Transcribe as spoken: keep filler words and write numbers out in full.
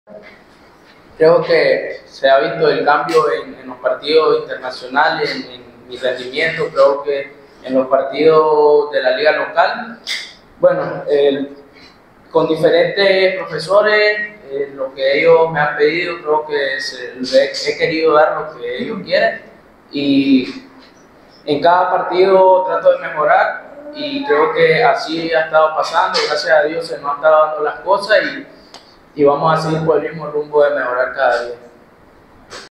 Creo que se ha visto el cambio en, en los partidos internacionales, en, en mi rendimiento, creo que en los partidos de la liga local. Bueno, eh, con diferentes profesores, eh, lo que ellos me han pedido, creo que se, les he querido dar lo que ellos quieren y en cada partido trato de mejorar y creo que así ha estado pasando, gracias a Dios se nos han estado dando las cosas y, y vamos a seguir por el mismo rumbo de mejorar cada día.